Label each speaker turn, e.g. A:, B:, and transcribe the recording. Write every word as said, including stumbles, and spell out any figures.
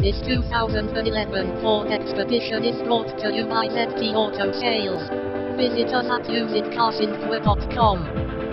A: This two thousand eleven Ford Expedition is brought to you by Z T Auto Sales. Visit us at used cars inc dot com.